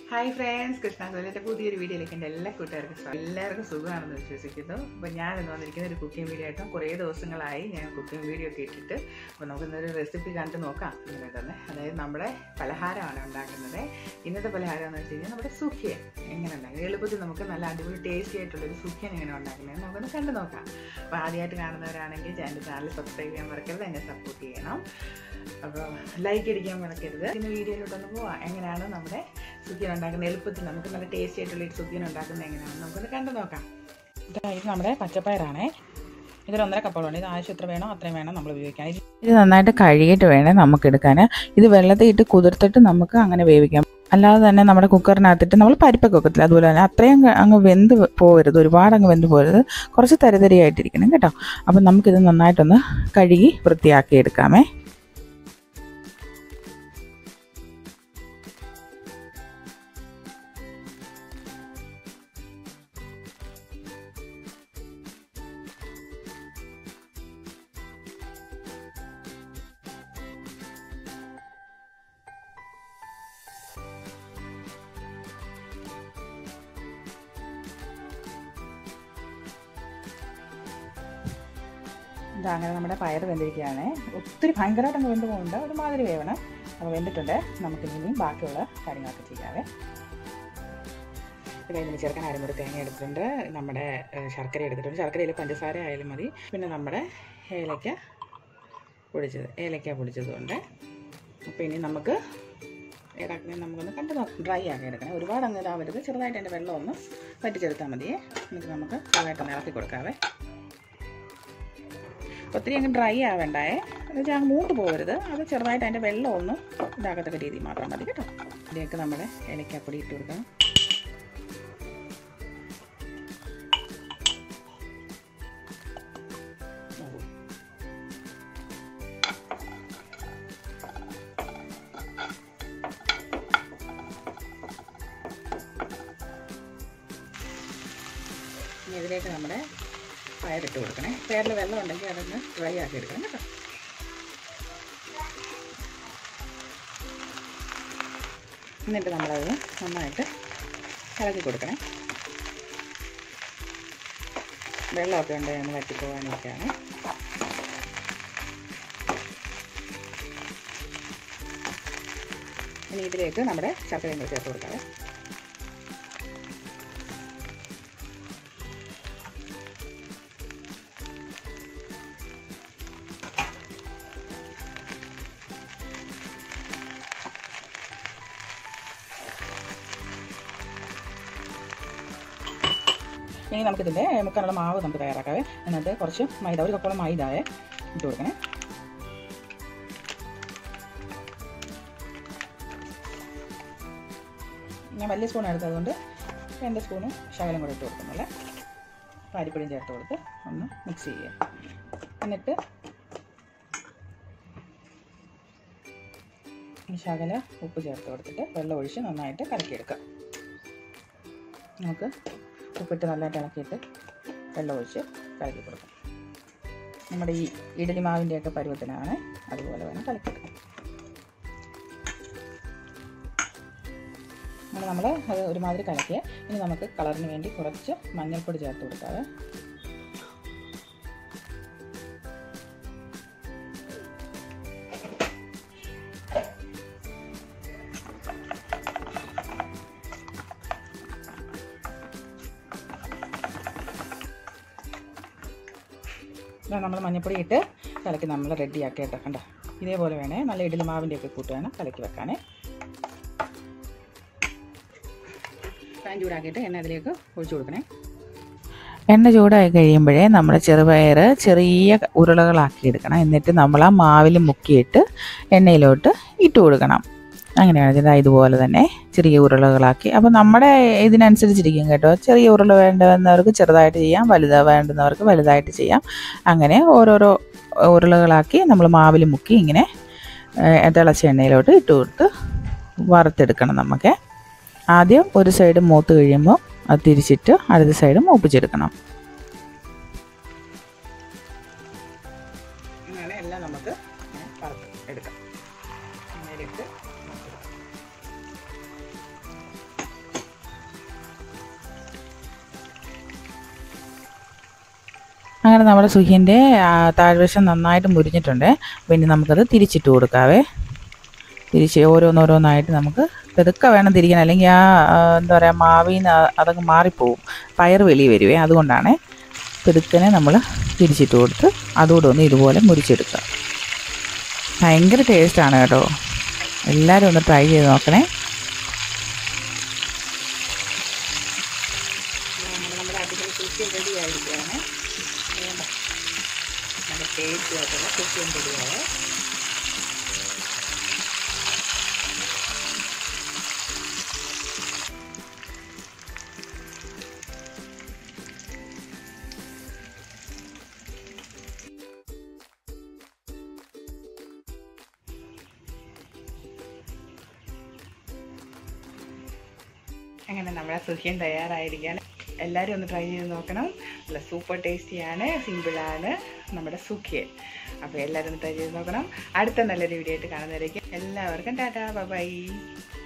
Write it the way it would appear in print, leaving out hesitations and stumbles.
Hi friends, കൃഷ്ണാസോലത്തെ പുതിയൊരു വീഡിയോയിലേക്ക് എൻ്റെ എല്ലാവർക്കും സുഖമാണെന്ന് വിശ്വസിക്കുന്നു. അപ്പോൾ ഞാൻ ഇന്ന് വന്നിരിക്കുന്ന ഒരു കുക്കിംഗ് വീഡിയോ ആയിട്ടും കുറേ ദിവസങ്ങളായി ഞാൻ കുക്കിംഗ് വീഡിയോ ഒക്കെ ഇട്ടിട്ട്. അപ്പോൾ നമുക്ക് ഇന്നൊരു റെസിപ്പി കണ്ടിട്ട് നോക്കാം. ഇങ്ങനെ തന്നെ, അതായത് നമ്മുടെ പലഹാരമാണ് ഉണ്ടാക്കുന്നത്. ഇന്നത്തെ പലഹാരം എന്ന് വെച്ച് കഴിഞ്ഞാൽ നമ്മുടെ സുഖിയൻ എങ്ങനെ ഉണ്ടാകും, എളുപ്പത്തിൽ നമുക്ക് നല്ല അടിപൊളി ടേസ്റ്റി ആയിട്ടുള്ളൊരു സുഖിയൻ എങ്ങനെ ഉണ്ടാക്കുന്നത് നമുക്കൊന്ന് കണ്ടു നോക്കാം. അപ്പോൾ ആദ്യമായിട്ട് കാണുന്നവരാണെങ്കിൽ എൻ്റെ ചാനൽ സബ്സ്ക്രൈബ് ചെയ്യാൻ മറക്കരുത്, എന്നെ സപ്പോർട്ട് ചെയ്യണം. അപ്പോൾ ലൈക്ക് അടിക്കാൻ മറക്കരുത്. ഇന്ന് വീഡിയോയിലോട്ടൊന്ന് പോവാം. എങ്ങനെയാണ് നമ്മുടെ സുഖിയൻ ഉണ്ടാക്കുന്നത്, എളുപ്പത്തിൽ നമുക്ക് നല്ല ടേസ്റ്റി ആയിട്ടുള്ള ഒരു സുഖിയൻ ഉണ്ടാക്കുന്നത് എങ്ങനെയാണെന്ന് നമുക്കൊന്ന് കണ്ടു നോക്കാം. ഇത് നമ്മുടെ പച്ചപ്പയറാണേ. ഇതിൽ 1.5 കപ്പോളം. ഇത് ആവശ്യം എത്ര വേണോ അത്രയും വേണം നമ്മൾ ഉപയോഗിക്കാൻ. ഇത് നന്നായിട്ട് കഴുകിയിട്ട് വേണേ നമുക്ക് എടുക്കാൻ. ഇത് വെള്ളത്തിൽ ഇട്ട് കുതിർത്തിട്ട് നമുക്ക് അങ്ങനെ വേവിക്കാം. അല്ലാതെ തന്നെ നമ്മുടെ കുക്കറിനകത്തിട്ട് നമ്മൾ പരിപ്പൊക്കെ വെക്കത്തില്ല, അതുപോലെ തന്നെ അത്രയും അങ്ങ് വെന്ത് പോകരുത്, ഒരുപാട് അങ്ങ് വെന്ത് പോകരുത്, കുറച്ച് തരിതരിയായിട്ടിരിക്കണം കേട്ടോ. അപ്പം നമുക്കിത് നന്നായിട്ടൊന്ന് കഴുകി വൃത്തിയാക്കി എടുക്കാമേ. അങ്ങനെ നമ്മുടെ പയർ വെന്തിരിക്കുകയാണ്. ഒത്തിരി ഭയങ്കരമായിട്ട് അങ്ങ് വെന്ത് പോകുന്നുണ്ട്, ഒരുമാതിരി വേവണം. അപ്പോൾ വെന്തിട്ടുണ്ട്. നമുക്കിനി ബാക്കിയുള്ള കാര്യങ്ങളൊക്കെ ചെയ്യാവേ. പിന്നെ ഇതിന് ചേർക്കാൻ അരമുറി തേങ്ങ എടുത്തിട്ടുണ്ട്, നമ്മുടെ ശർക്കര എടുത്തിട്ടുണ്ട്. ശർക്കരയിൽ പഞ്ചസാര ആയാലും മതി. പിന്നെ നമ്മുടെ ഏലക്ക പൊടിച്ചതുകൊണ്ട്. അപ്പോൾ ഇനി നമുക്ക് ഇടാക്കുന്നത് നമുക്കൊന്ന് കണ്ടു നോക്കാം. ഡ്രൈ ആക്കി എടുക്കണം, ഒരുപാട് അങ്ങ് ഇതാവരുത്, ചെറുതായിട്ട് അതിൻ്റെ വെള്ളം ഒന്ന് വറ്റിച്ചെടുത്താൽ മതിയേ. എന്നിട്ട് നമുക്ക് ചെറുതായിട്ടൊന്ന് ഇളക്കി കൊടുക്കാവേ. ഒത്തിരി അങ്ങ് ഡ്രൈ ആവേണ്ടായേ, എന്നുവെച്ചാൽ അങ്ങ് മൂട്ട് പോകരുത്. അത് ചെറുതായിട്ട് അതിൻ്റെ വെള്ളം ഒന്ന് ഇതാക്കത്തക്ക രീതിയിൽ മാത്രം മതി കേട്ടോ. ഇതിലേക്ക് നമ്മുടെ ഏലക്കാപ്പൊടി ഇട്ട് കൊടുക്കാം. ഇനി ഇതിലേക്ക് നമ്മുടെ പയറിട്ട് കൊടുക്കണേ. പയറിൽ വെള്ളം ഉണ്ടെങ്കിൽ അതൊന്ന് ഡ്രൈ ആക്കി എടുക്കണം കേട്ടോ. എന്നിട്ട് നമ്മളത് നന്നായിട്ട് ഇളക്കി കൊടുക്കണേ. വെള്ളമൊക്കെ ഉണ്ടെങ്കിൽ ഒന്ന് വറ്റിപ്പോകാനൊക്കെയാണ്. ഇനി ഇതിലേക്ക് നമ്മുടെ ശർക്കരയും കൂടി ചേർത്ത് കൊടുക്കാം. ഇനി നമുക്കിതിൻ്റെ മുക്കാനുള്ള മാവ് നമുക്ക് തയ്യാറാക്കാവേ. എന്നിട്ട് കുറച്ച് മൈദ, 1 കപ്പോളം മൈദാവേ ഇട്ട് കൊടുക്കണേ. ഞാൻ വലിയ സ്പൂൺ എടുത്തതുകൊണ്ട് 2 സ്പൂണ് ശകലം കൂടെ ഇട്ട് കൊടുക്കുന്നില്ല. അരിപ്പൊടിയും ചേർത്ത് കൊടുത്ത് ഒന്ന് മിക്സ് ചെയ്യുക. എന്നിട്ട് ശകല ഉപ്പ് ചേർത്ത് കൊടുത്തിട്ട് വെള്ളം ഒഴിച്ച് നന്നായിട്ട് കലക്കിയെടുക്കാം. നമുക്ക് ഉപ്പിട്ട് നല്ലതായിട്ട് ഇളക്കിയിട്ട് വെള്ളം ഒഴിച്ച് കലക്കി കൊടുക്കാം. നമ്മുടെ ഈ ഇഡലി മാവിൻ്റെയൊക്കെ പരുവത്തിനാണ്, അതുപോലെ വേണം കലക്കിയെടുക്കാം. അങ്ങനെ നമ്മൾ അത് ഒരുമാതിരി കലക്കിയ. ഇനി നമുക്ക് കളറിന് വേണ്ടി കുറച്ച് മഞ്ഞൾപ്പൊടി ചേർത്ത് കൊടുക്കാതെ. നമ്മൾ മഞ്ഞൾപ്പൊടി ഇട്ട് കലക്കി നമ്മൾ റെഡിയാക്കി കേട്ടോ. കണ്ടോ, ഇതേപോലെ വേണേ നല്ല ഇഡലി മാവിൻ്റെയൊക്കെ കൂട്ട് വേണം കലക്കി വെക്കാനേ. പാൻ ചൂടാക്കിയിട്ട് എണ്ണ അതിലേക്ക് ഒഴിച്ചു കൊടുക്കണേ. എണ്ണ ചൂടായി കഴിയുമ്പോഴേ നമ്മൾ ചെറുപയർ ചെറിയ ഉരുളകളാക്കി എടുക്കണം. എന്നിട്ട് നമ്മൾ ആ മാവിൽ മുക്കിയിട്ട് എണ്ണയിലോട്ട് ഇട്ട് കൊടുക്കണം. അങ്ങനെയാണ് ചെയ്താൽ ഇതുപോലെ തന്നെ ചെറിയ ഉരുളകളാക്കി. അപ്പോൾ നമ്മുടെ ഇതിനനുസരിച്ചിരിക്കും കേട്ടോ. ചെറിയ ഉരുള വേണ്ടുന്നവർക്ക് ചെറുതായിട്ട് ചെയ്യാം, വേണ്ടുന്നവർക്ക് വലുതായിട്ട് ചെയ്യാം. അങ്ങനെ ഓരോരോ ഉരുളകളാക്കി നമ്മൾ മാവിൽ മുക്കി ഇങ്ങനെ തിളച്ച എണ്ണയിലോട്ട് ഇട്ട് കൊടുത്ത് വറുത്തെടുക്കണം. നമുക്ക് ആദ്യം ഒരു സൈഡ് മൂത്ത് കഴിയുമ്പോൾ അത് തിരിച്ചിട്ട് അടുത്ത സൈഡ് മൂപ്പിച്ചെടുക്കണം. അങ്ങനെ എല്ലാം നമുക്ക് വറുത്ത് എടുക്കാം. നേരിട്ട് അങ്ങനെ നമ്മുടെ സുഖിയൻ്റെ താഴ്വശം നന്നായിട്ട് മുരിഞ്ഞിട്ടുണ്ട്. പിന്നെ നമുക്കത് തിരിച്ചിട്ട് കൊടുക്കാവേ. തിരിച്ച് ഓരോന്നോരോന്നായിട്ട് നമുക്ക് പെതുക്കെ വേണം തിരിക്കാൻ, അല്ലെങ്കിൽ എന്താ പറയുക, മാവിൽ നിന്ന് അതങ്ങ് മാറിപ്പോവും, പയർ വെളിയിൽ വരുവേ. അതുകൊണ്ടാണ് പെതുക്കനെ നമ്മൾ തിരിച്ചിട്ട് കൊടുത്ത് അതുകൂടെ ഒന്ന് ഇതുപോലെ മുരിച്ചെടുക്കുക. ഭയങ്കര ടേസ്റ്റാണ് കേട്ടോ. എല്ലാവരും ഒന്ന് ട്രൈ ചെയ്ത് നോക്കണേ. നമ്മുടെ അടിപൊളി കുക്കി റെഡി ആയിരിക്കുകയാണ്. നല്ല ടേസ്റ്റി ആയിട്ടുള്ള കുക്കി റെഡിയായ അങ്ങനെ നമ്മുടെ സുഖിയൻ തയ്യാറായിരിക്കുകയാണ്. എല്ലാവരും ഒന്ന് ട്രൈ ചെയ്ത് നോക്കണം. നല്ല സൂപ്പർ ടേസ്റ്റിയാണ്, സിമ്പിളാണ് നമ്മുടെ സുഖിയൻ. അപ്പോൾ എല്ലാവരും ഒന്ന് ട്രൈ ചെയ്ത് നോക്കണം. അടുത്ത നല്ലൊരു വീഡിയോ ആയിട്ട് കാണുന്നവരേക്കും എല്ലാവർക്കും ടാറ്റാ, ബൈ.